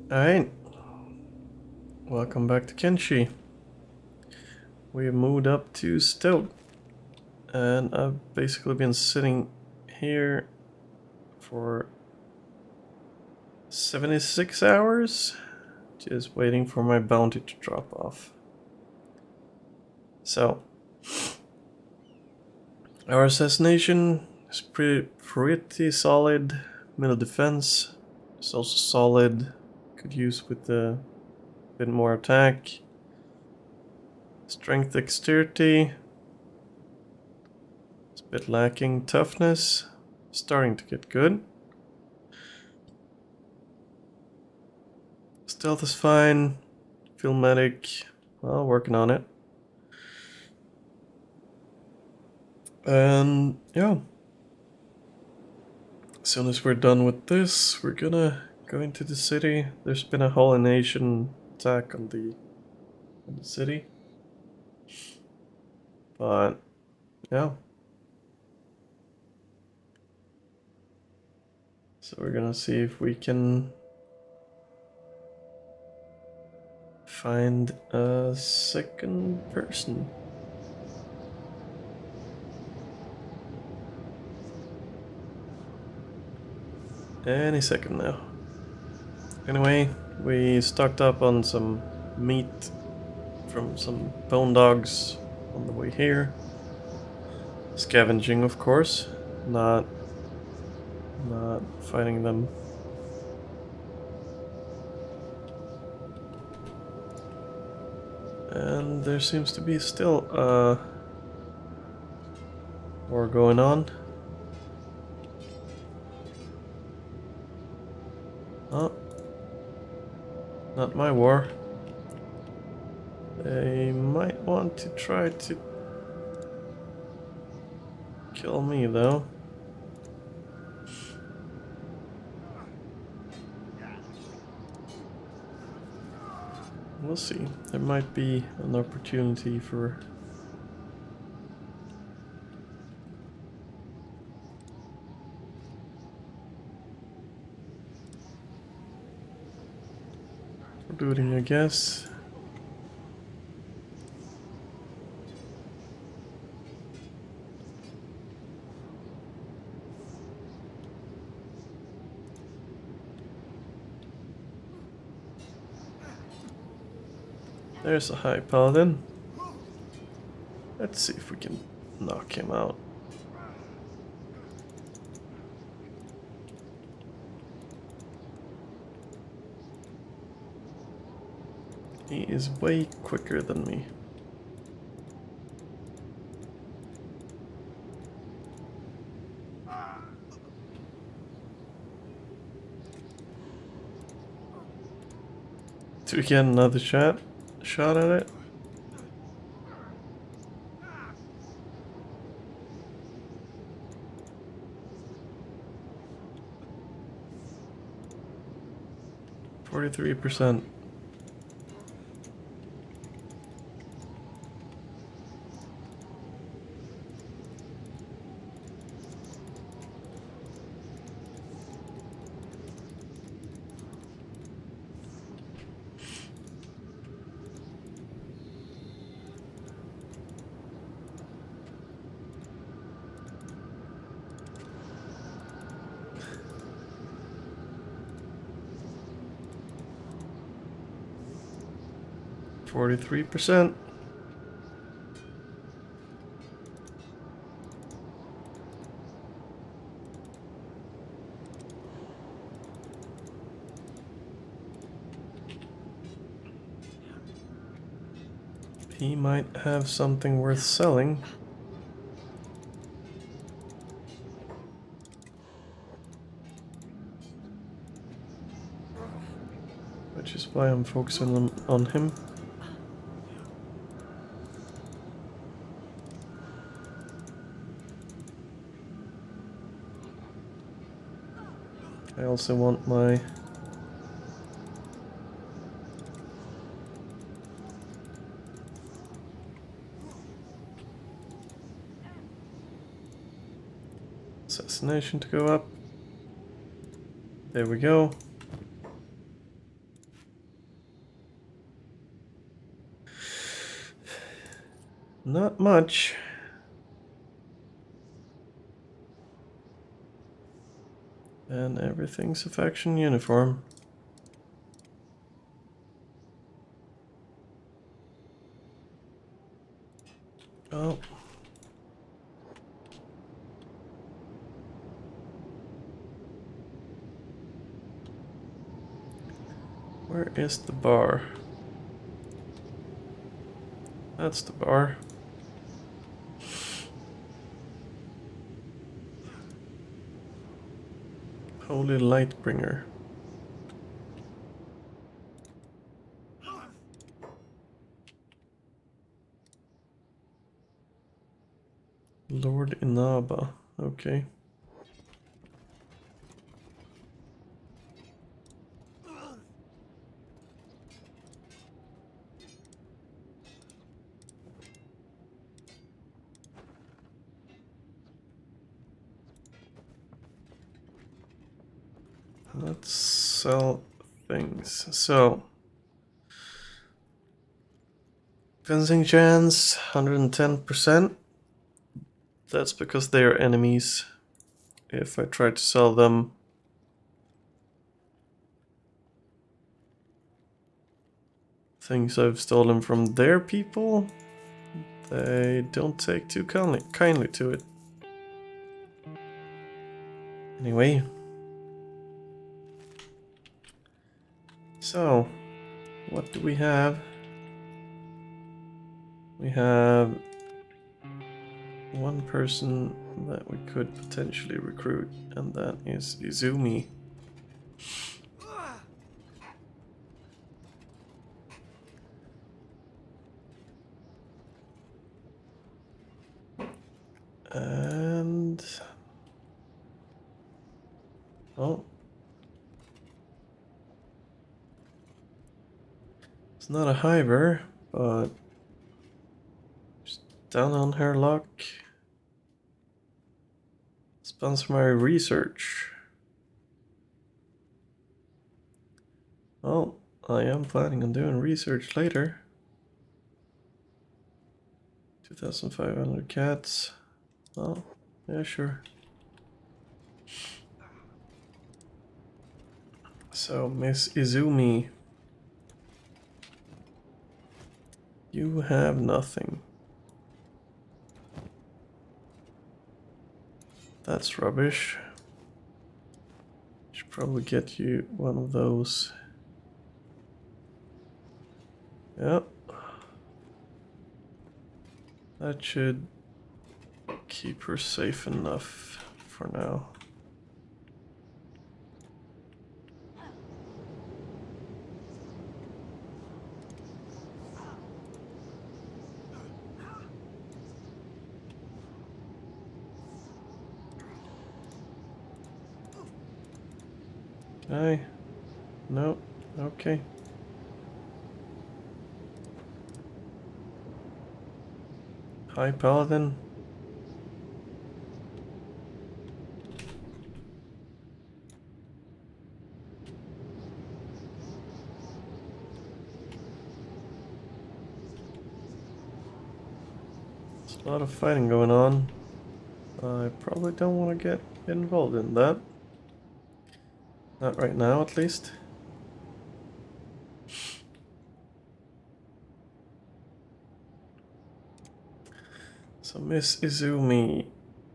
Alright, welcome back to Kenshi. We have moved up to Stoke, and I've basically been sitting here for 76 hours, just waiting for my bounty to drop off. So, our assassination is pretty solid. Middle defense is also solid. Could use with a bit more attack. Strength, dexterity. It's a bit lacking. Toughness. Starting to get good. Stealth is fine. Filmatic. Well, working on it. And yeah. As soon as we're done with this, we're gonna go into the city. There's been a whole nation attack on the city. But yeah. So we're gonna see if we can find a second person. Any second now. Anyway, we stocked up on some meat from some bone dogs on the way here. Scavenging, of course, not fighting them. And there seems to be still war going on. Oh, not my war. They might want to try to kill me though. We'll see. There might be an opportunity for looting, I guess. There's a high paladin. Let's see if we can knock him out. He is way quicker than me. Do we get another shot at it? %. 43%. He might have something worth selling. Which is why I'm focusing on him. I also want my assassination to go up. There we go. Not much. And everything's a faction uniform. Oh. Where is the bar? That's the bar. Holy Lightbringer. Lord Inaba. Okay. Let's sell things. So, fencing chance 110%. That's because they are enemies. If I try to sell them things I've stolen from their people, they don't take too kindly to it. Anyway. So, what do we have? We have one person that we could potentially recruit, and that is Izumi. And... oh. It's not a hiver, but... just down on her luck. Sponsor my research. Well, I am planning on doing research later. 2,500 cats. Oh, yeah, sure. So, Miss Izumi, you have nothing. That's rubbish. Should probably get you one of those. Yep. That should keep her safe enough for now. Okay. No. Okay. Hi, Paladin. There's a lot of fighting going on. I probably don't want to get involved in that. Not right now, at least. So, Miss Izumi.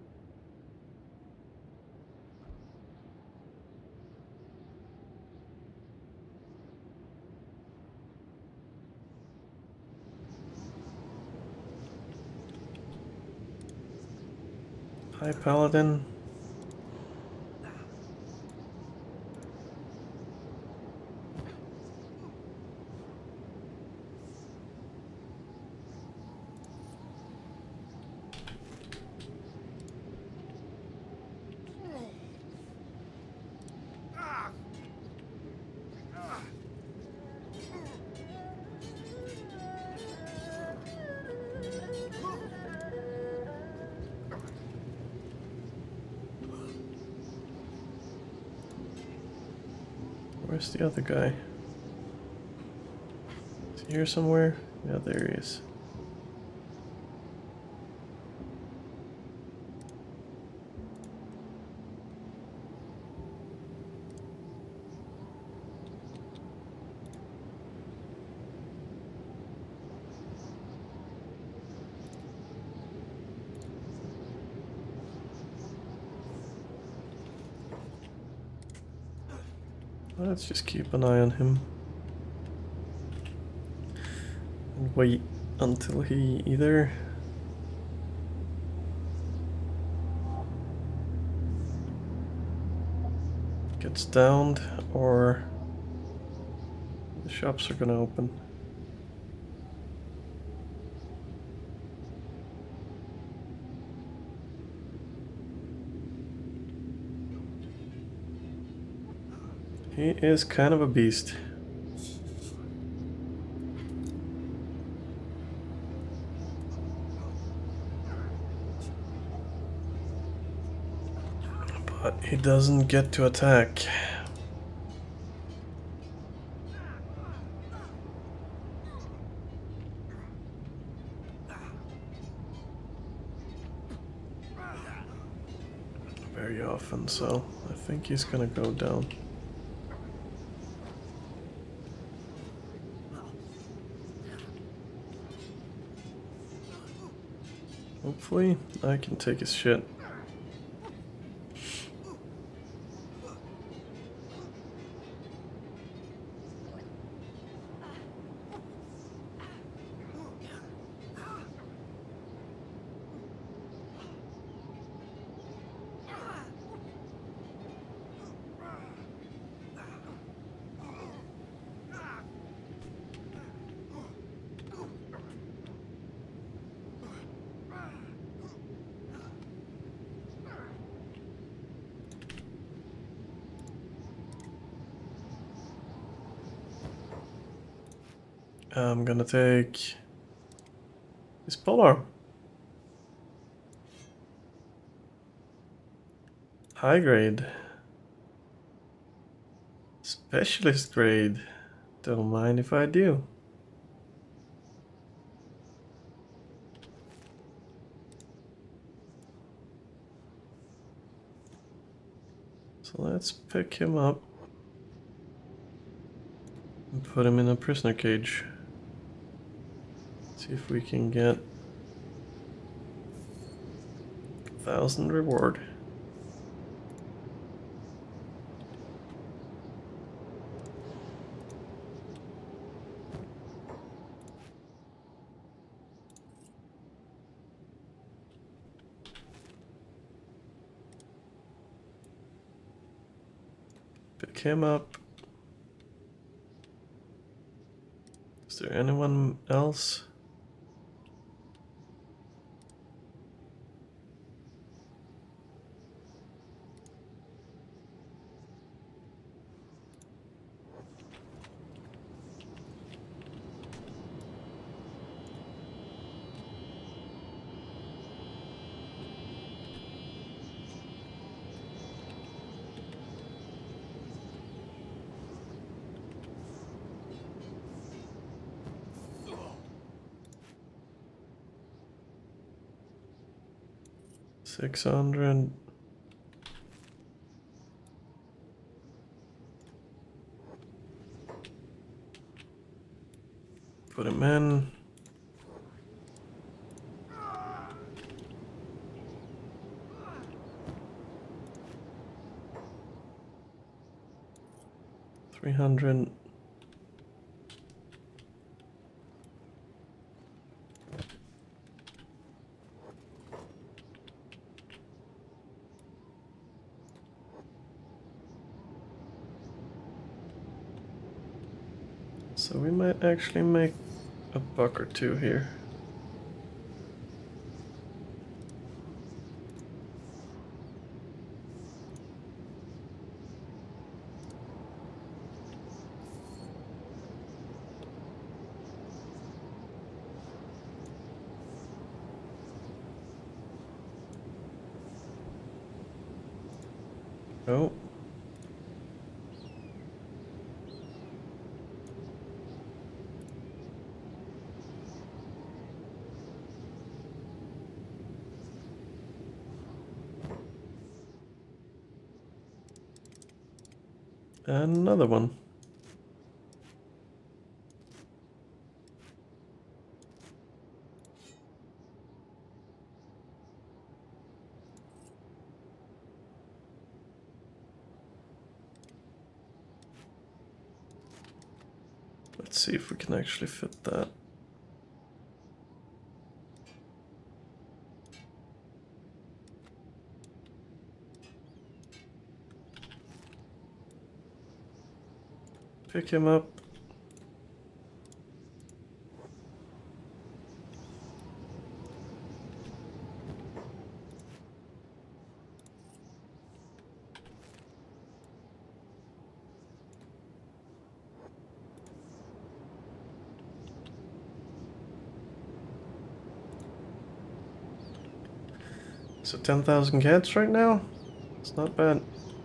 Hi, Paladin. Where's the other guy? Is he here somewhere? Yeah, there he is. Let's just keep an eye on him. And wait until he either gets downed or the shops are gonna open. He is kind of a beast. But he doesn't get to attack. Very often, so I think he's gonna go down. Hopefully, I can take his shit. I'm gonna take his polearm. High grade. Specialist grade. Don't mind if I do. So let's pick him up and put him in a prisoner cage. See if we can get 1,000 reward. Pick him up. Is there anyone else? $600. Put him in. $300. So we might actually make a buck or two here. Oh. Another one. Let's see if we can actually fit that. Pick him up. So 10,000 cats right now? It's not bad.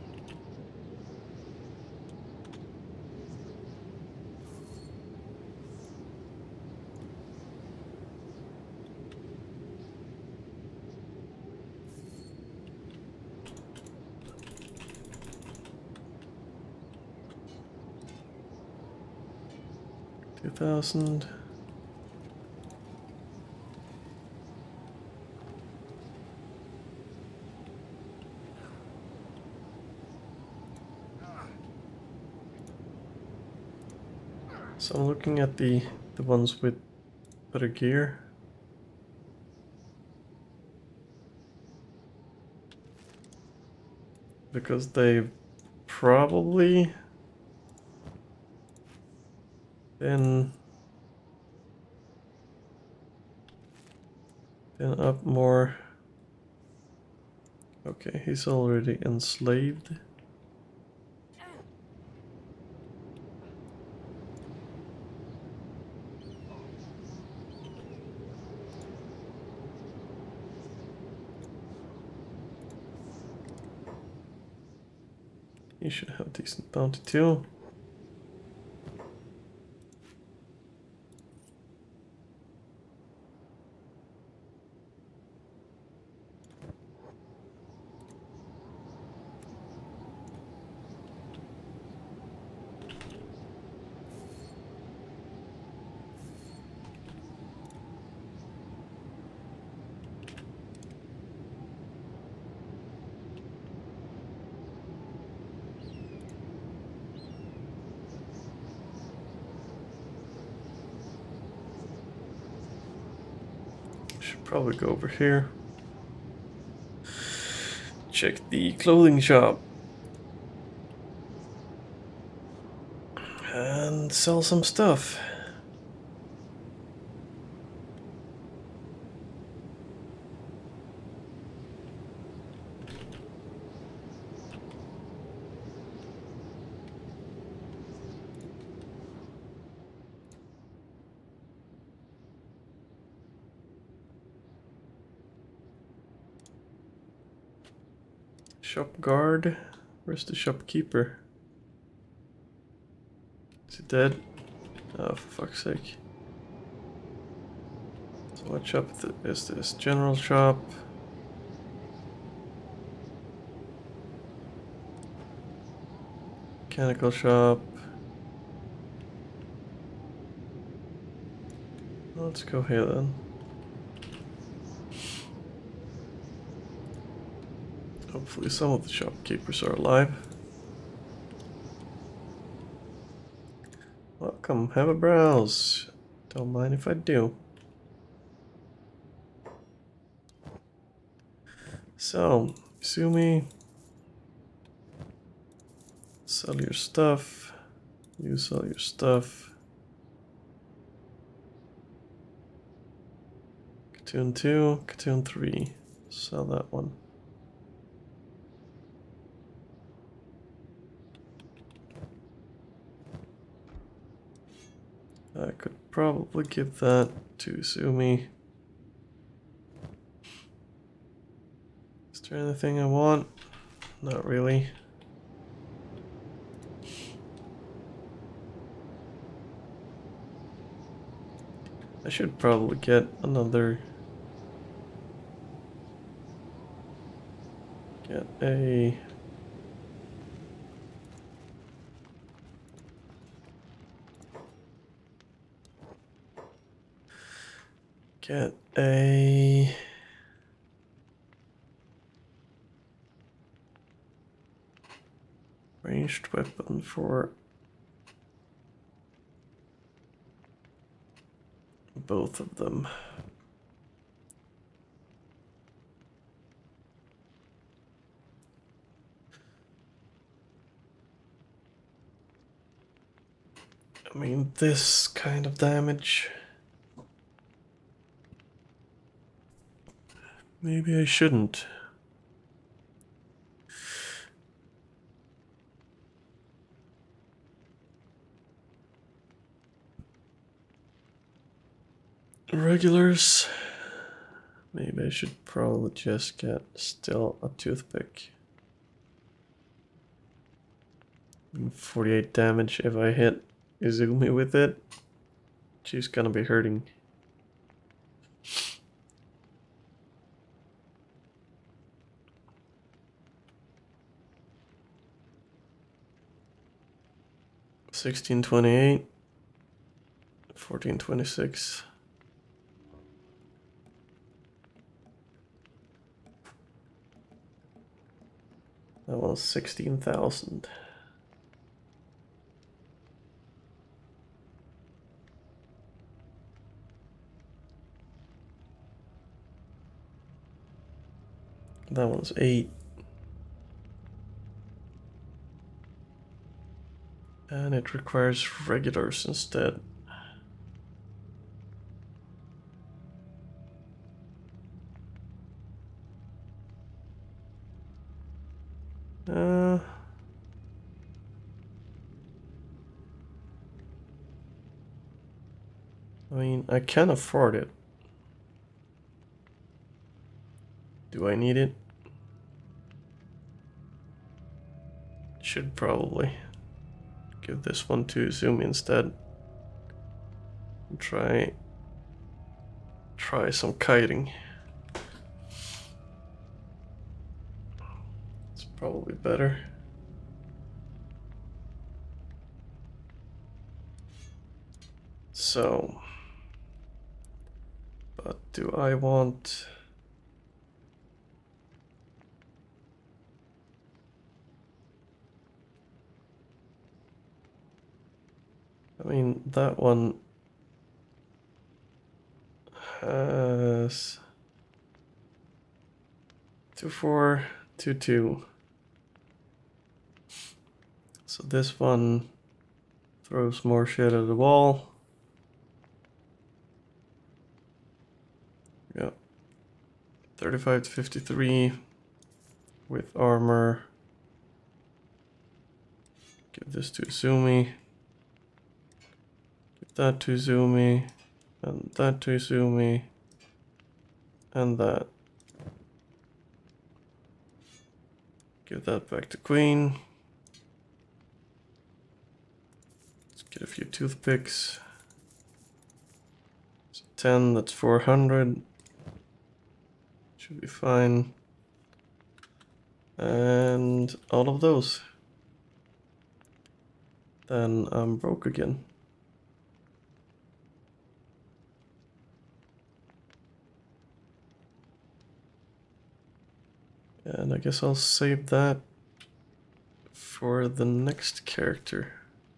$2,000. So I'm looking at the ones with better gear. Because they've probably been up more. Okay, he's already enslaved. He should have decent bounty too. Should probably go over here. Check the clothing shop. And sell some stuff. Shop guard? Where's the shopkeeper? Is he dead? Oh, for fuck's sake. So what shop is this? General shop. Mechanical shop. Let's go here then. Hopefully some of the shopkeepers are alive. Welcome, have a browse. Don't mind if I do. So, Izumi, sell your stuff. You sell your stuff. Katoon 2, Katoon 3. Sell that one. I could probably give that to Izumi. Is there anything I want? Not really. I should probably get another... Get a... Get a... Ranged weapon for both of them. I mean, this kind of damage. Maybe I shouldn't. Regulars. Maybe I should probably just get still a toothpick. 48 damage if I hit Izumi with it. She's gonna be hurting. $16.28, $14.26. That was 16,000. That one's 8. And it requires regulars instead. I mean, I can afford it. Do I need it? Should probably give this one to Izumi instead. And try some kiting. It's probably better. So, but do I want... I mean, that one has 2-4, 2-2. So this one throws more shit at the wall. Yeah. 35 to 53 with armor. Give this to Izumi. Give that to Izumi. And that to Izumi. And that. Give that back to Queen. Let's get a few toothpicks. So 10, that's 400. Should be fine. And all of those. Then I'm broke again. And I guess I'll save that for the next character.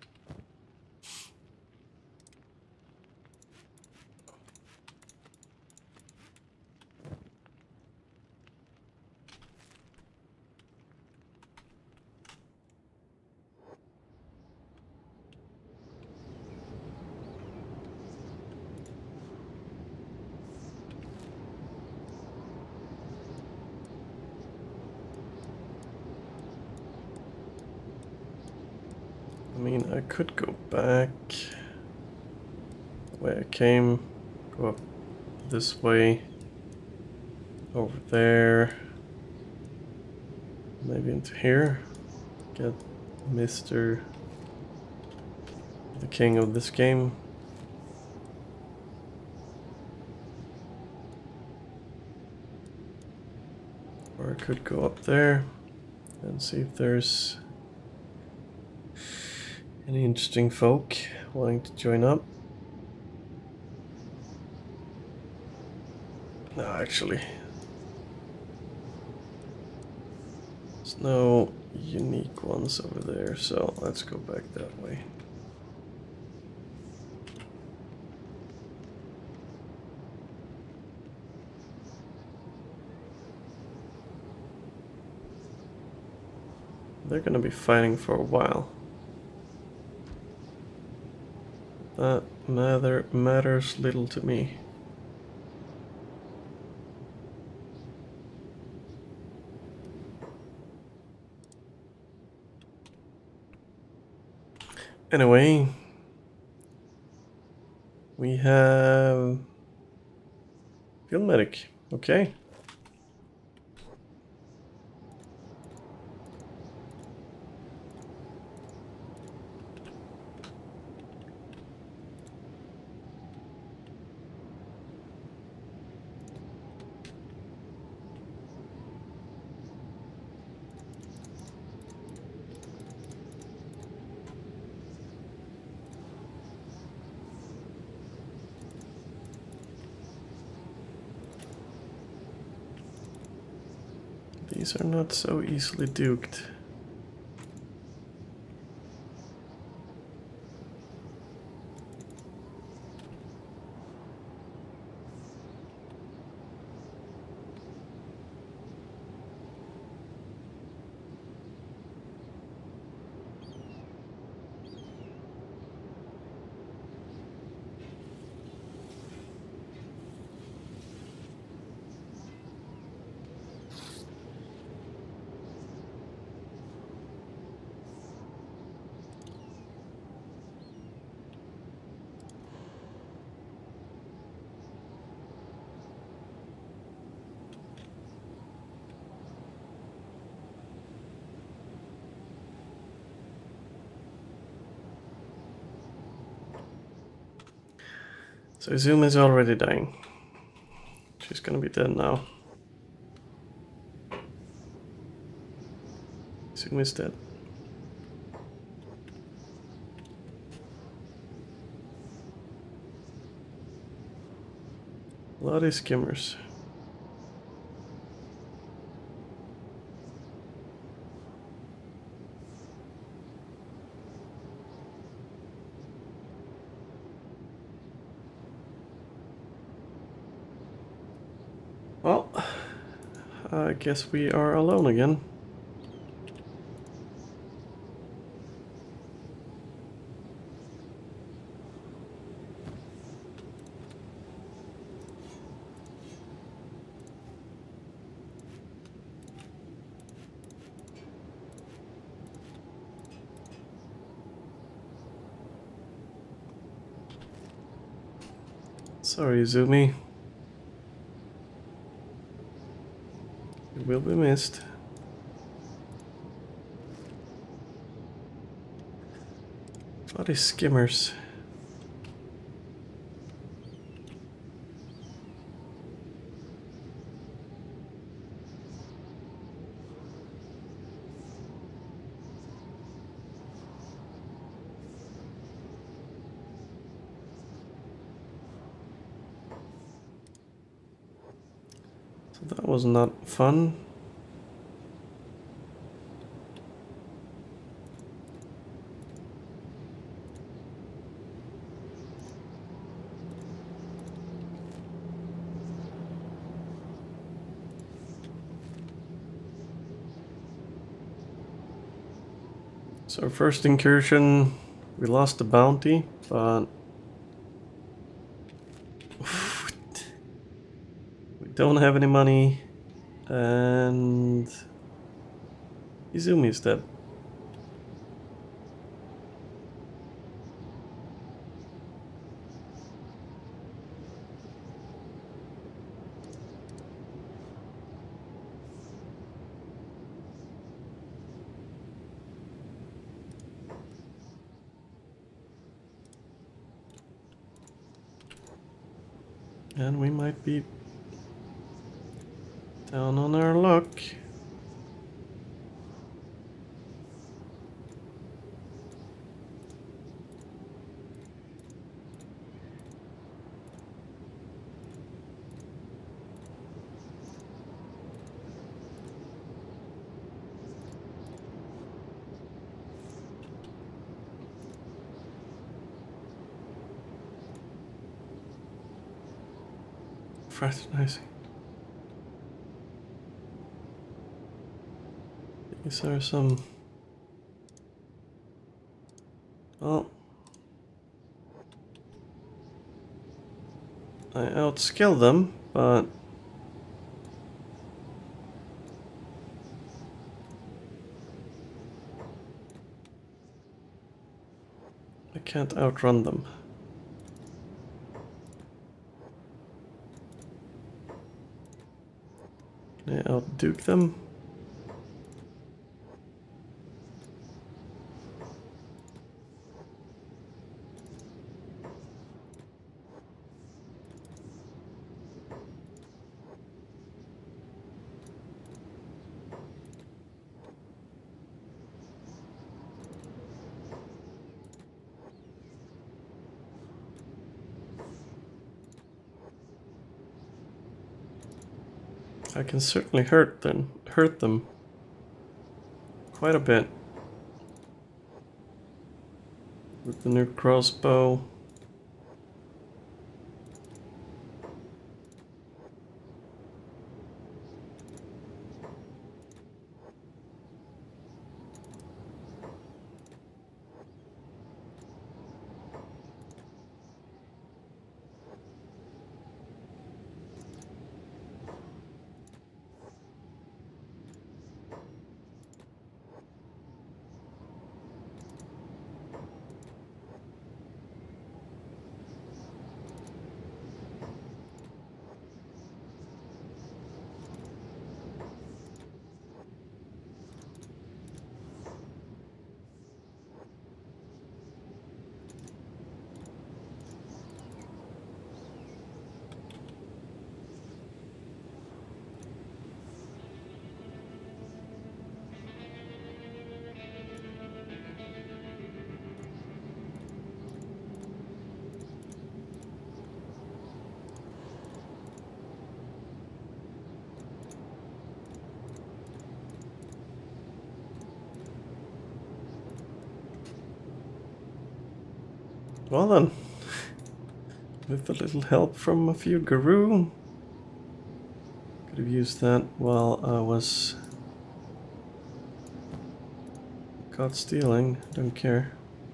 I mean, I could go back the way I came, go up this way, over there, maybe into here, get Mr. the king of this game. Or I could go up there and see if there's any interesting folk wanting to join up. No, actually, there's no unique ones over there, so let's go back that way. They're gonna be fighting for a while. That matters little to me. Anyway, we have field medic. Okay. These are not so easily duked. So Izumi is already dying. She's gonna be dead now. Izumi is dead. Bloody skimmers. Well, I guess we are alone again. Sorry, Izumi. You will be missed. Bloody skimmers. So that was not fun. So our first incursion, we lost the bounty, but we don't have any money, and Izumi is dead. And we might be down on our luck. Fraternizing. These are some Well, I outskill them, but I can't outrun them. Can I outduke them? I can certainly hurt them quite a bit with the new crossbow. Well then, with a little help from a few Garou, could have used that while I was caught stealing. Don't care.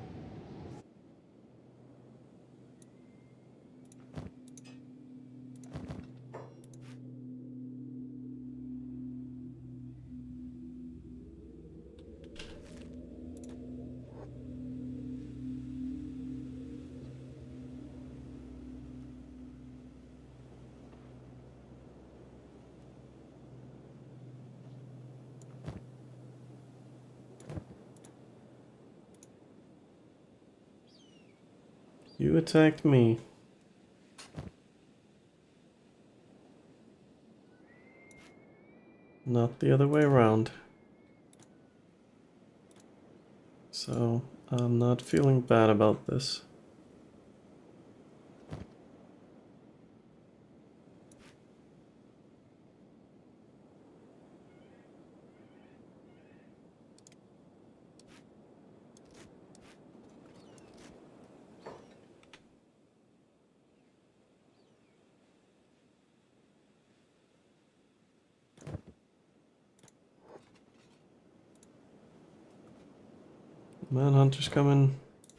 You attacked me. Not the other way around. So, I'm not feeling bad about this. Manhunter's coming.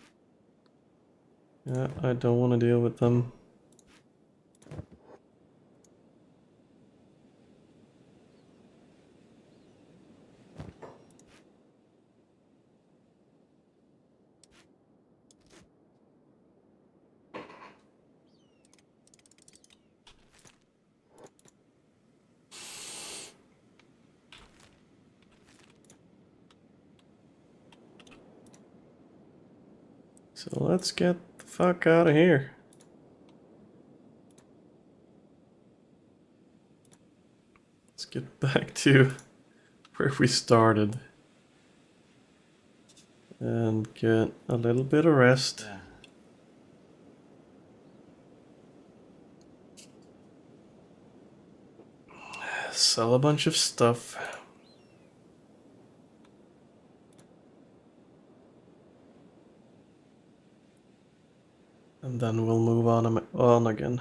Yeah, I don't want to deal with them. So let's get the fuck out of here. Let's get back to where we started. And get a little bit of rest. Sell a bunch of stuff. And then we'll move on again.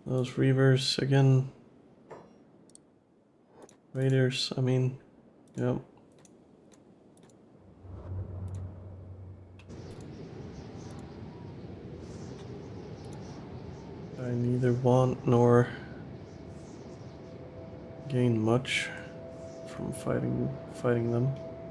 Those reavers again. Raiders, I mean, yep. I neither want nor gain much from fighting them.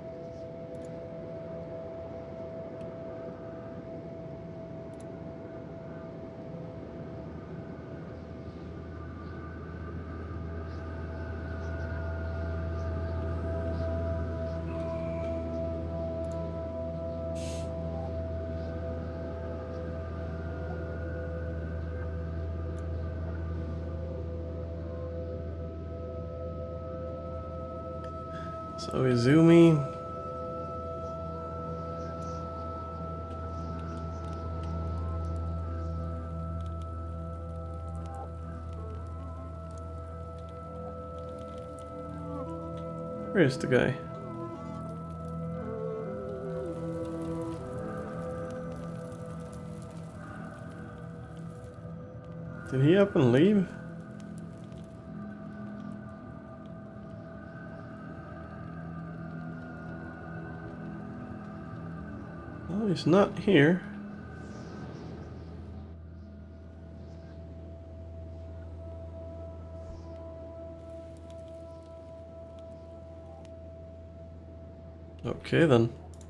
So Izumi. Where is the guy? Did he up and leave? Oh, he's not here. Okay then.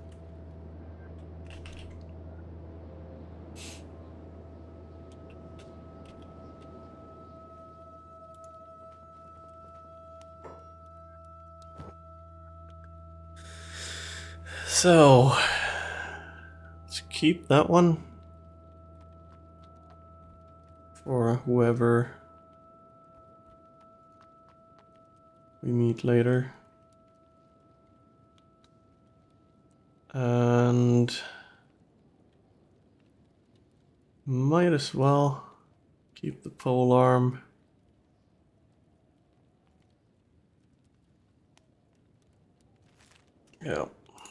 So, let's keep that one for whoever we meet later. And might as well keep the pole arm. Yeah.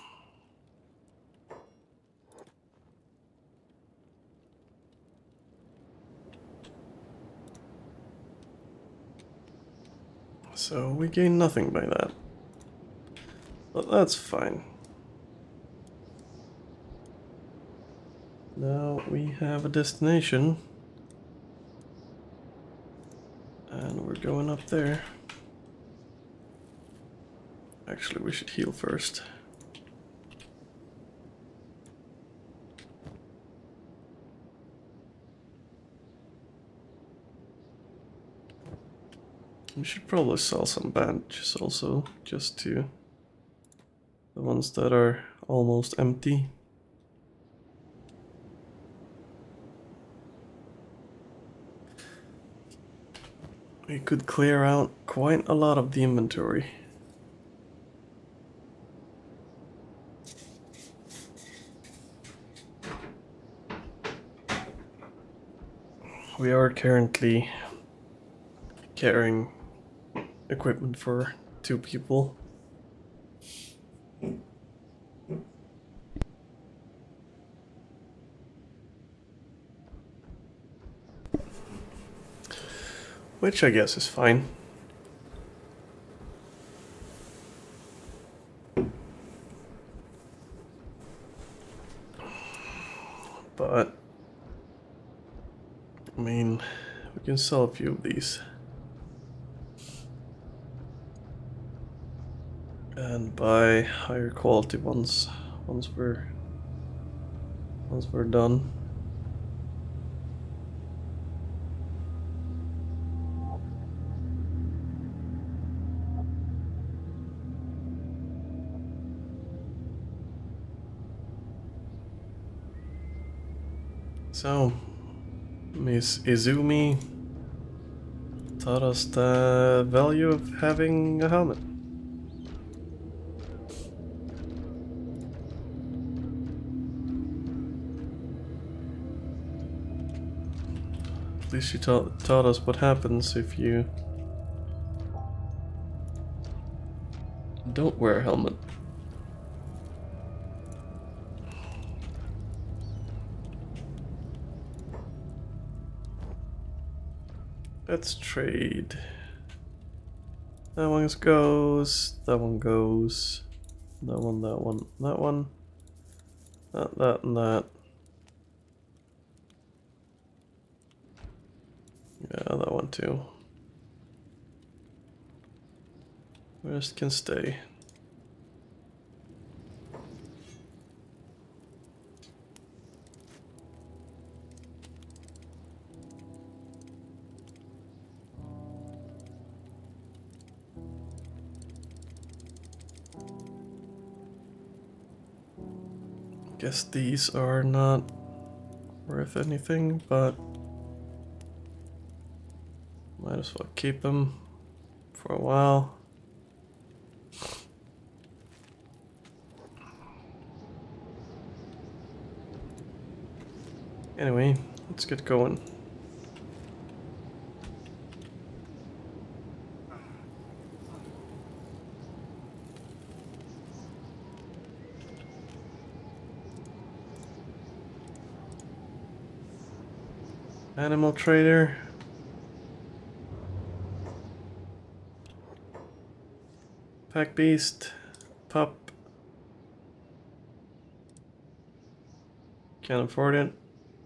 So we gain nothing by that. But that's fine. Now we have a destination. And we're going up there. Actually, we should heal first. We should probably sell some bandages also, just to the ones that are almost empty. We could clear out quite a lot of the inventory. We are currently carrying equipment for 2 people. Which I guess is fine. But I mean, we can sell a few of these. And buy higher quality ones once we're done. So, Miss Izumi taught us the value of having a helmet. At least she taught us what happens if you don't wear a helmet. Let's trade. That one goes, that one goes, that one, that one, that one, that, and that. Yeah, that one too. The rest can stay. Guess these are not worth anything, but might as well keep them for a while. Anyway, let's get going. Animal trader. Pack beast. Pup. Can't afford it.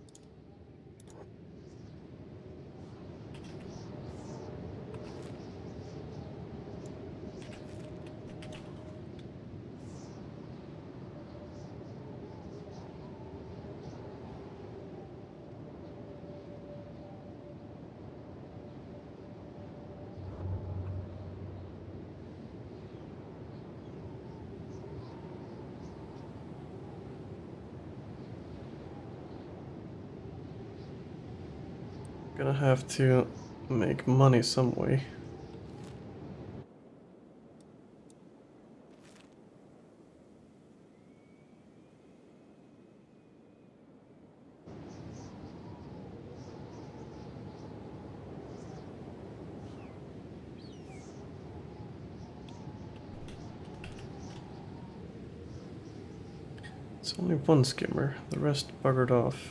Gonna have to make money some way. It's only one skimmer, the rest buggered off.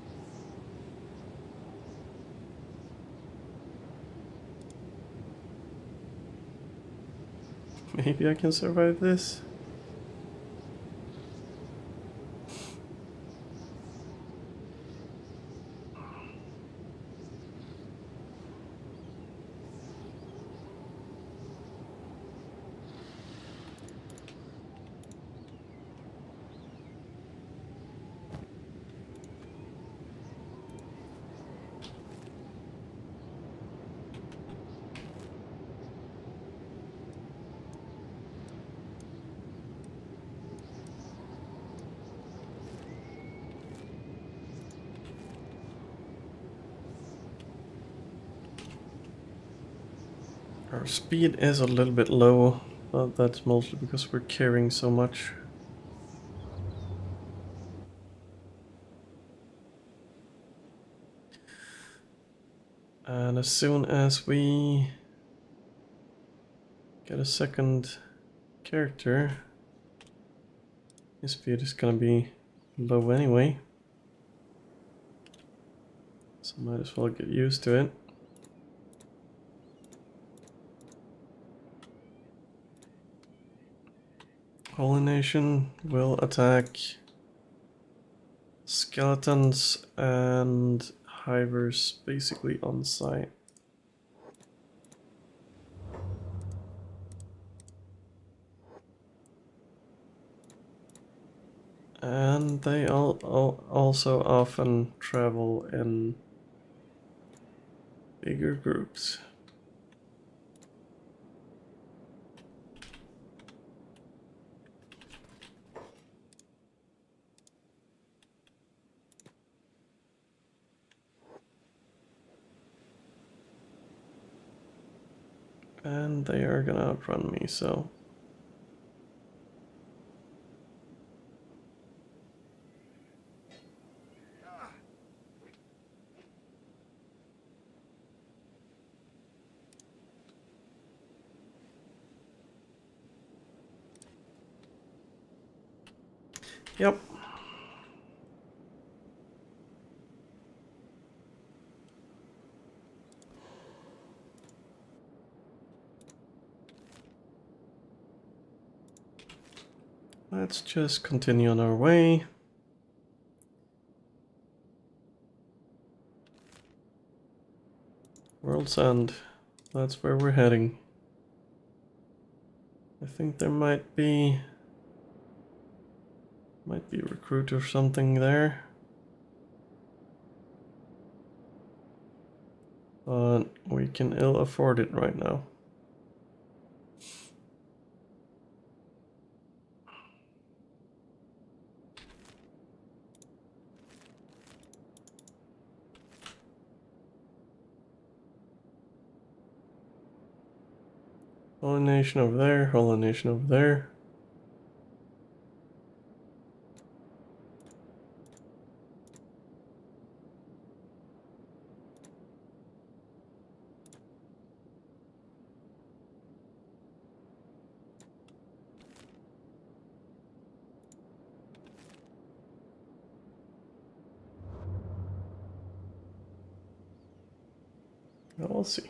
Maybe I can survive this? Our speed is a little bit low, but that's mostly because we're carrying so much. And as soon as we get a second character, his speed is gonna be low anyway. So might as well get used to it. Holy Nation will attack skeletons and hivers basically on site. And they also often travel in bigger groups. And they are gonna outrun me, so... Yep. let's just continue on our way. World's End, that's where we're heading. I think there might be a recruit or something there. But we can ill afford it right now. Holy Nation over there, Holy Nation over there. Well, we'll see.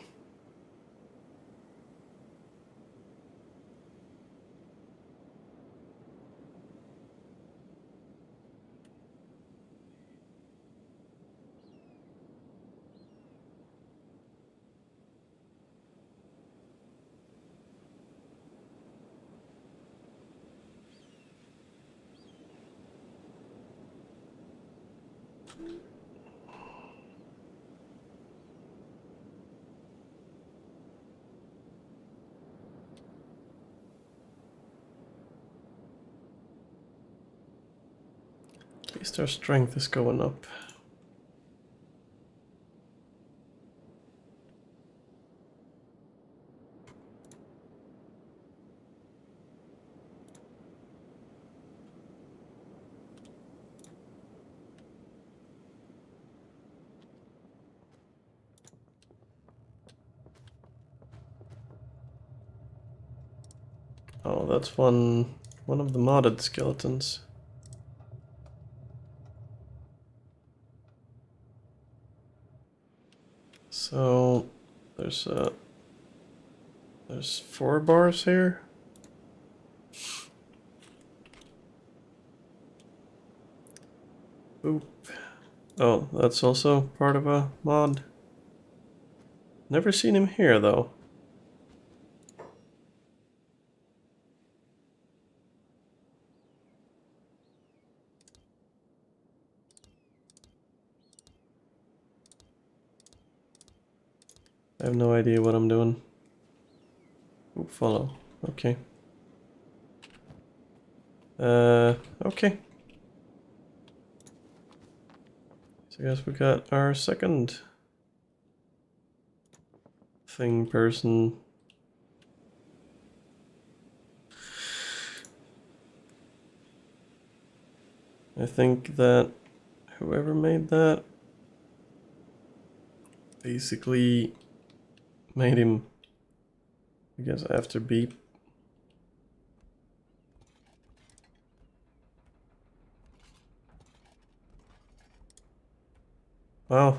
At least our strength is going up. Oh, that's one of the modded skeletons. So there's 4 bars here. Oop. Oh, that's also part of a mod. Never seen him here though. I have no idea what I'm doing. Oop, follow. Okay. Okay. So I guess we got our second thing person. I think that whoever made that basically made him, I guess, after beep. Wow.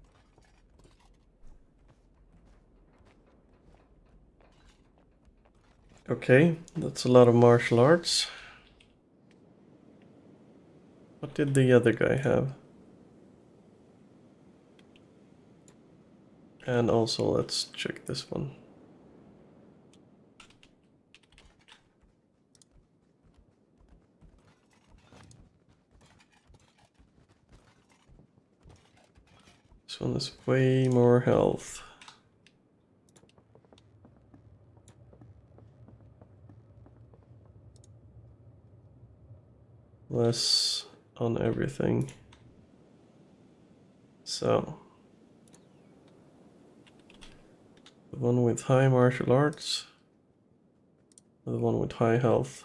Okay, that's a lot of martial arts. What did the other guy have? And also, let's check this one. This one is way more health. Less on everything. So, the one with high martial arts, the one with high health.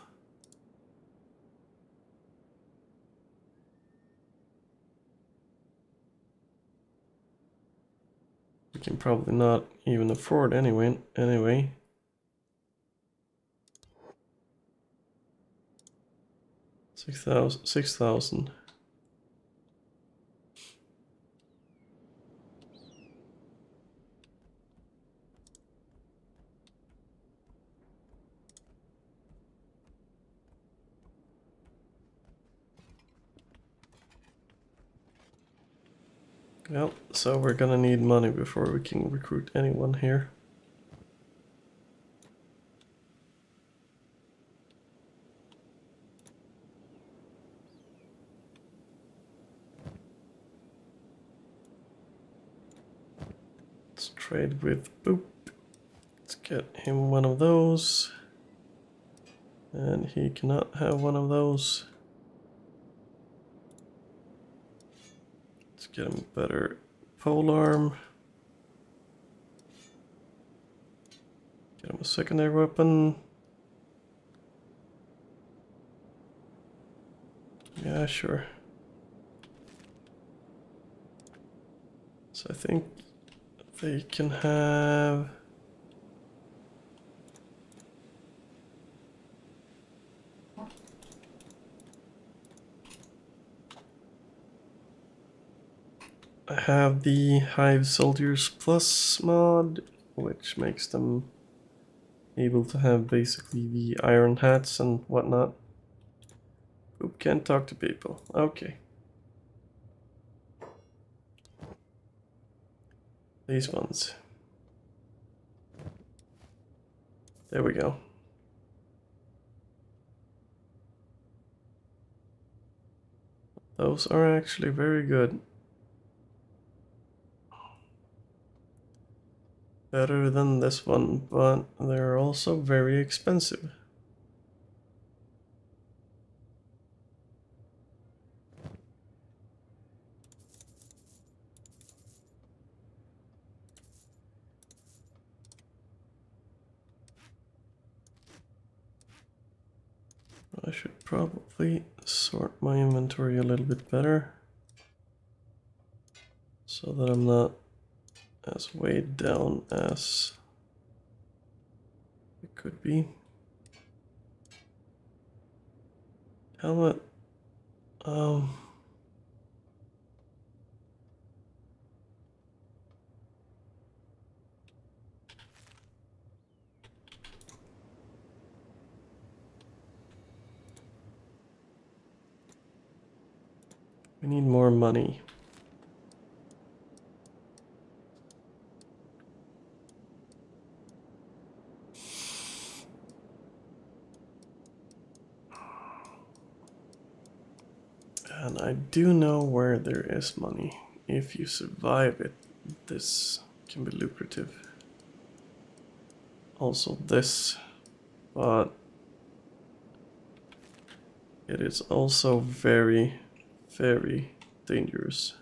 We can probably not even afford anyway. 6,000. Well, so we're gonna need money before we can recruit anyone here. Let's trade with Boop. Let's get him one of those. And he cannot have one of those. Let's get him a better polearm. Get him a secondary weapon. Yeah, sure. So I think they can have... I have the Hive Soldiers Plus mod, which makes them able to have basically the iron hats and whatnot. Who can't talk to people? Okay. These ones. There we go. Those are actually very good. Better than this one, but they're also very expensive. I should probably sort my inventory a little bit better so that I'm not as weighed down as it could be. Helmet. We need more money. And I do know where there is money. If you survive it, this can be lucrative. Also this, but it is also very, very dangerous.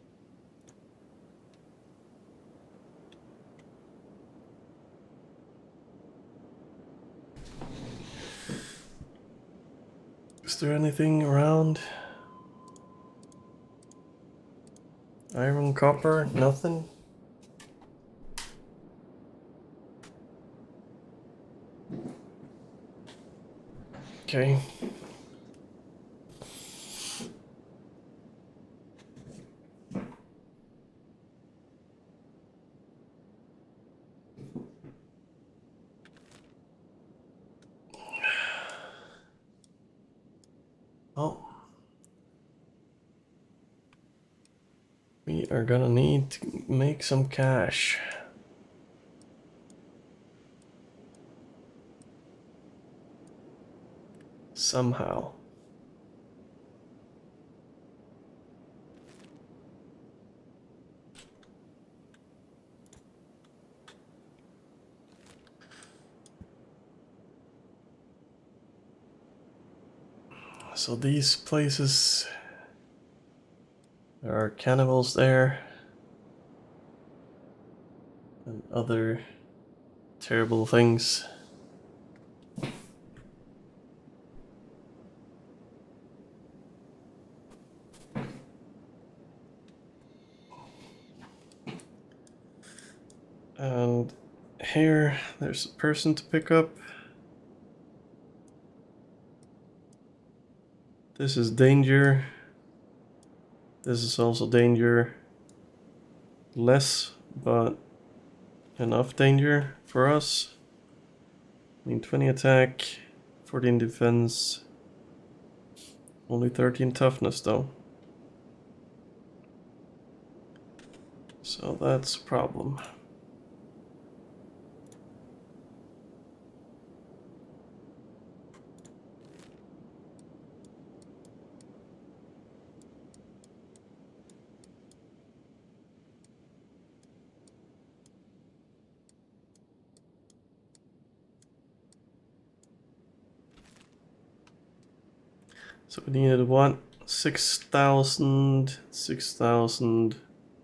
Is there anything around? Iron, copper, nothing? Okay. Oh. We are gonna need to make some cash. Somehow. So these places, there are cannibals there and other terrible things. And here there's a person to pick up. This is danger. This is also danger. Less, but enough danger for us. I mean, 20 attack, 14 defense, only 13 toughness though. So that's a problem. So we needed what? 6,000, 6,000.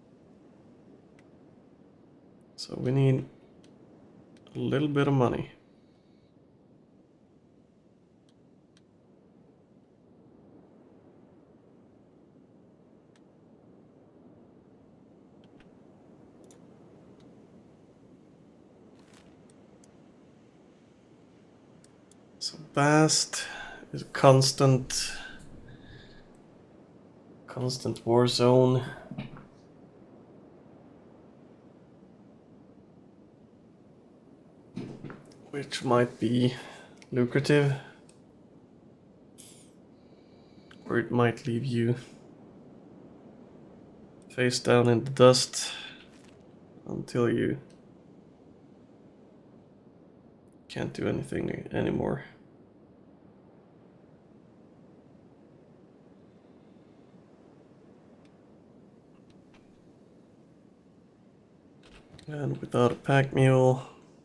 So we need a little bit of money. So Bast is a constant war zone. Which might be lucrative. Or it might leave you face down in the dust until you can't do anything anymore. And without a pack mule,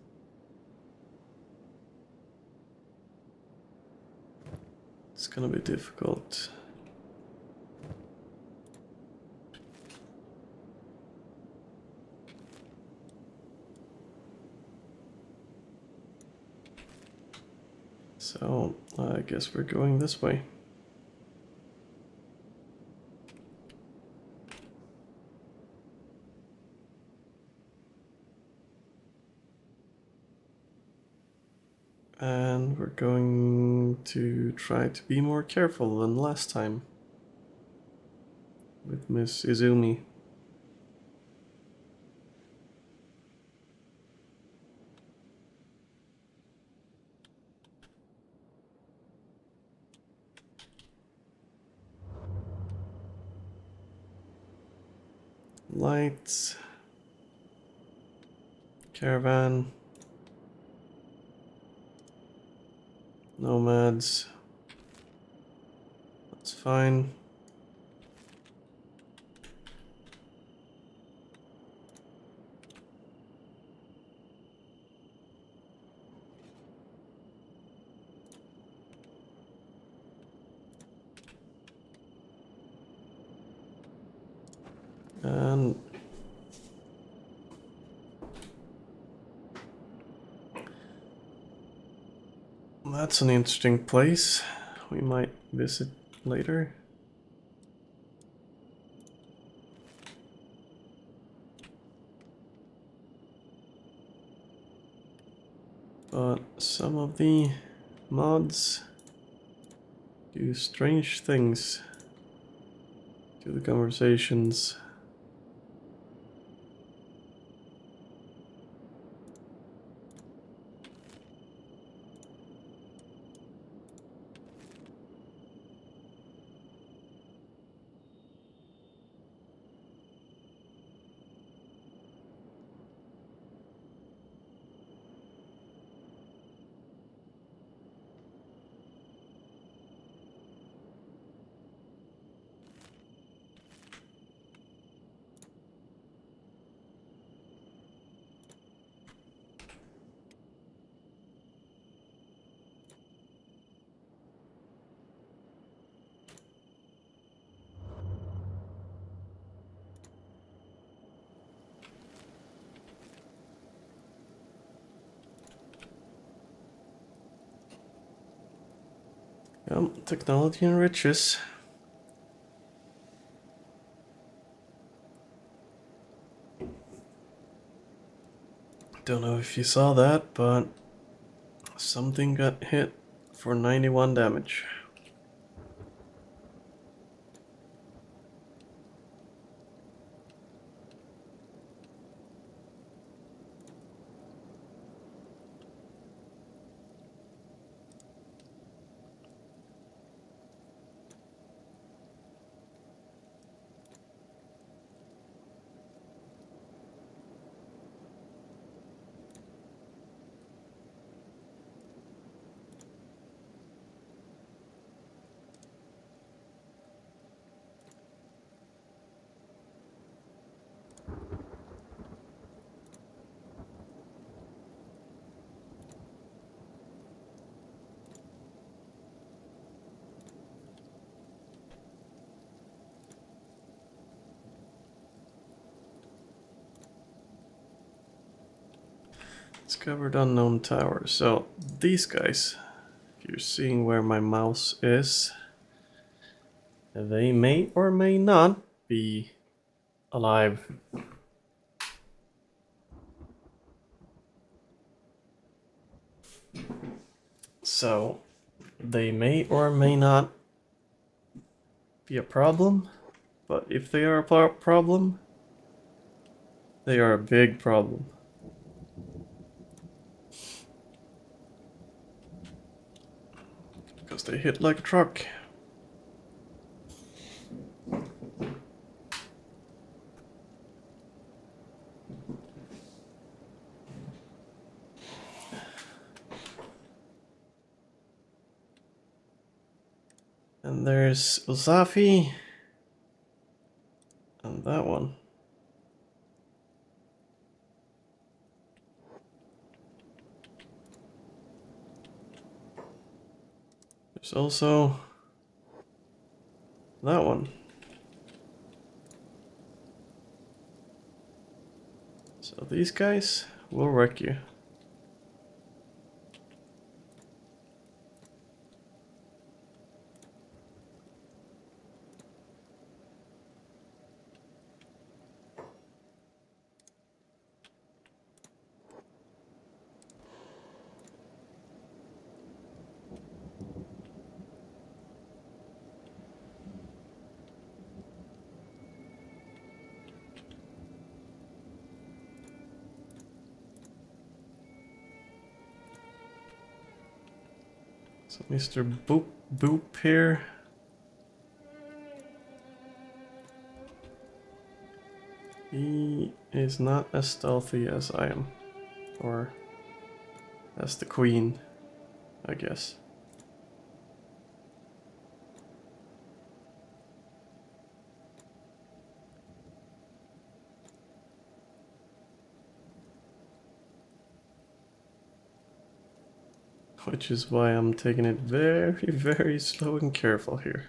it's gonna be difficult. So I guess we're going this way. And we're going to try to be more careful than last time with Miss Izumi. Lights, caravan, nomads, that's fine. And that's an interesting place we might visit later. But some of the mods do strange things to the conversations. Technology enriches. Don't know if you saw that, but something got hit for 91 damage. Discovered unknown tower. So these guys, if you're seeing where my mouse is, they may or may not be alive. So they may or may not be a problem, but if they are a problem, they are a big problem. Because they hit like a truck. And there's Uzafi. And that one. There's also that one. So these guys will wreck you. So Mr. Boop Boop here. He is not as stealthy as I am. Or as the queen, I guess. Which is why I'm taking it very, very slow and careful here.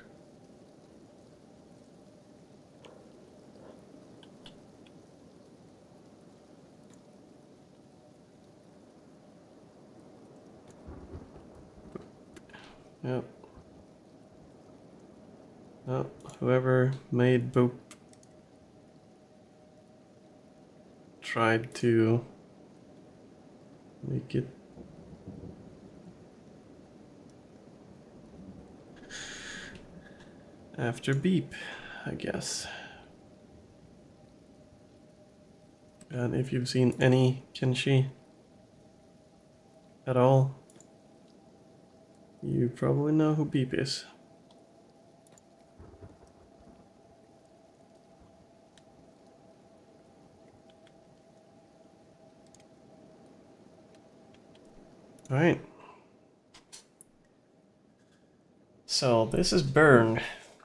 Yep. Oh, whoever made Boop tried to make it after Beep, I guess. And if you've seen any kenshi at all, you probably know who Beep is. Alright. So this is Burn.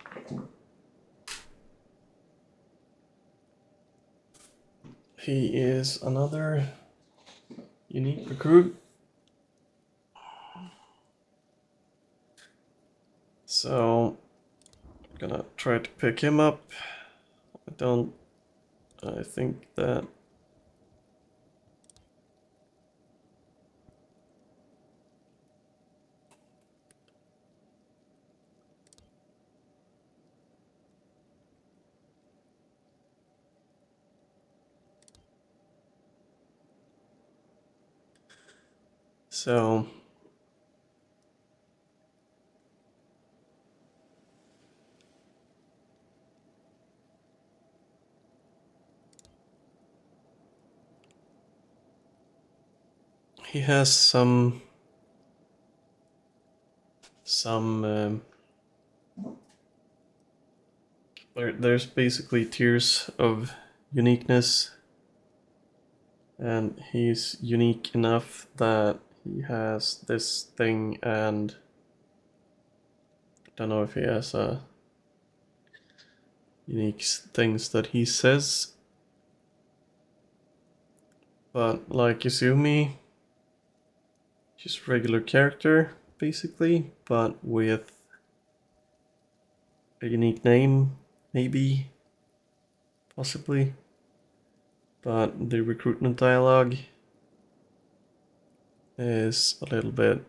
He is another unique recruit. So I'm gonna try to pick him up. I think that so he has some there's basically tiers of uniqueness, and he's unique enough that he has this thing, and I don't know if he has unique things that he says, but like Izumi, just regular character basically, but with a unique name, maybe, possibly. But the recruitment dialogue is a little bit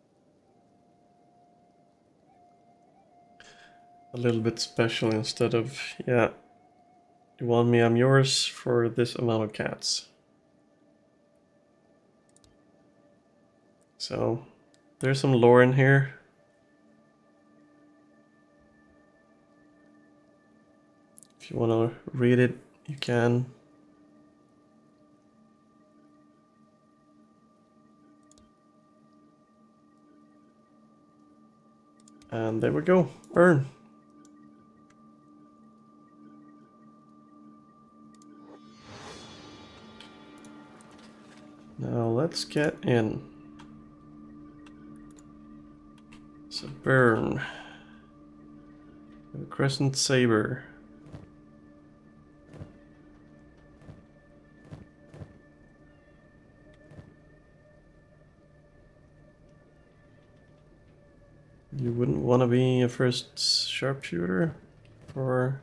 special instead of, yeah, you want me, I'm yours for this amount of cats. So there's some lore in here. If you want to read it, you can. And there we go, burn. Now let's get in. So burn. A crescent saber. You wouldn't want to be a first sharpshooter for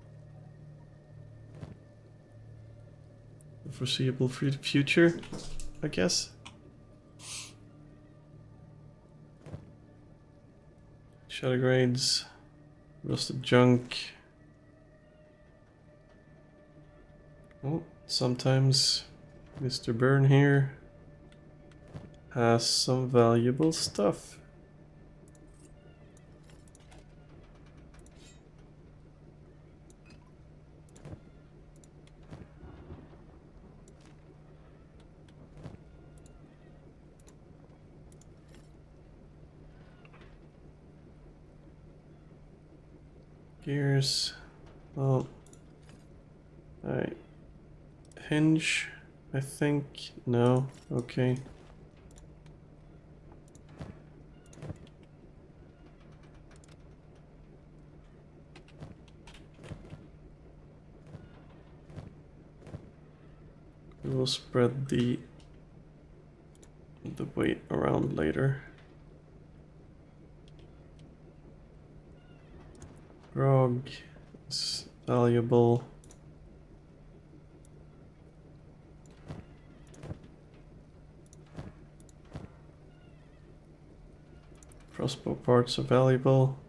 the foreseeable future, I guess. Shadow grades, rusted junk. Oh, sometimes Mr. Burn here has some valuable stuff. Gears. Oh. Alright. Hinge, I think. No. Okay. We will spread the weight around later. Grog is valuable. Crossbow parts are valuable.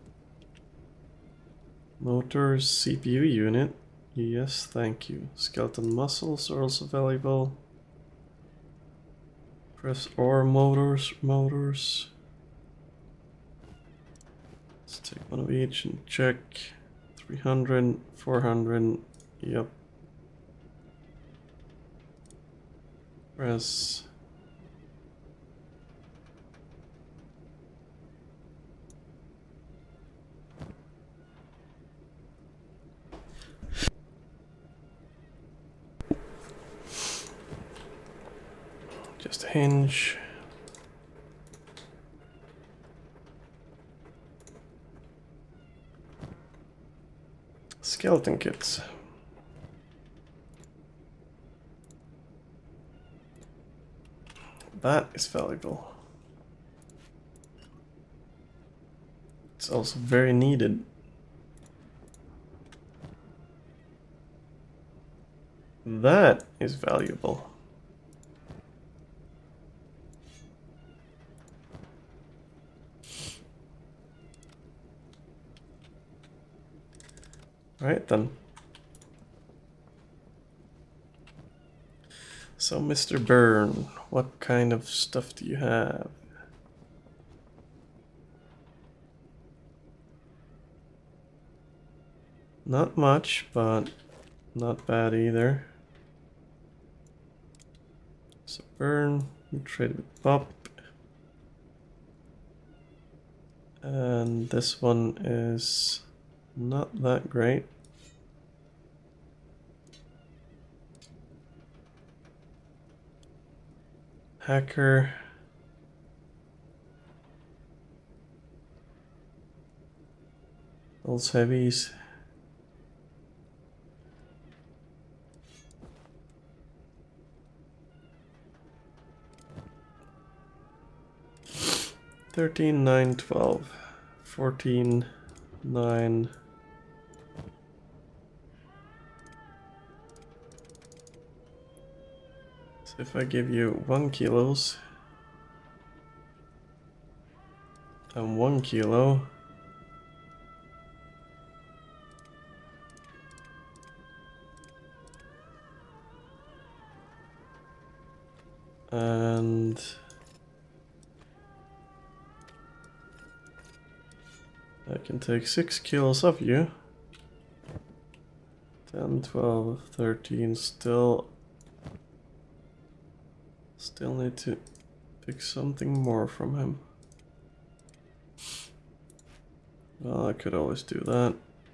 Motors, CPU unit. Yes, thank you. Skeleton muscles are also valuable. Press ore motors. Let's take one of each and check. 300, 400, yep. Press. Just a hinge. Skeleton kits. That is valuable. It's also very needed. That is valuable. Right then. So, Mr. Byrne, what kind of stuff do you have? Not much, but not bad either. So, Byrne, we trade with Pop. And this one is not that great. Hacker. Those heavies. $13, $9, $12, $14, $9. So if I give you 1 kilos, And 1 kilo. And I can take 6 kilos of you. 10, 12, 13, still need to pick something more from him. Well, I could always do that.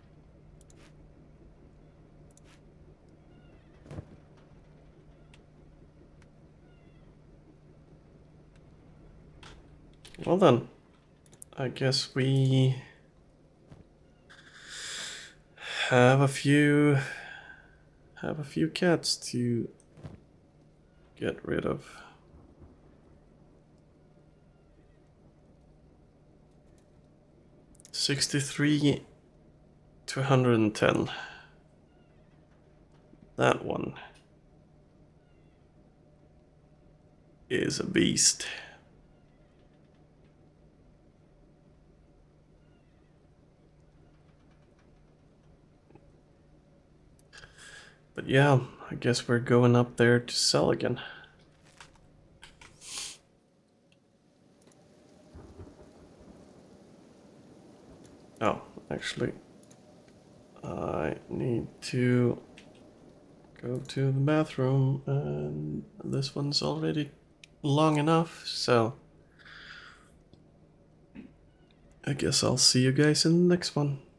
Well then, I guess we have a few cats to get rid of. $63 to $110. That one is a beast. But yeah, I guess we're going up there to sell again. Oh, actually, I need to go to the bathroom, and this one's already long enough, so I guess I'll see you guys in the next one.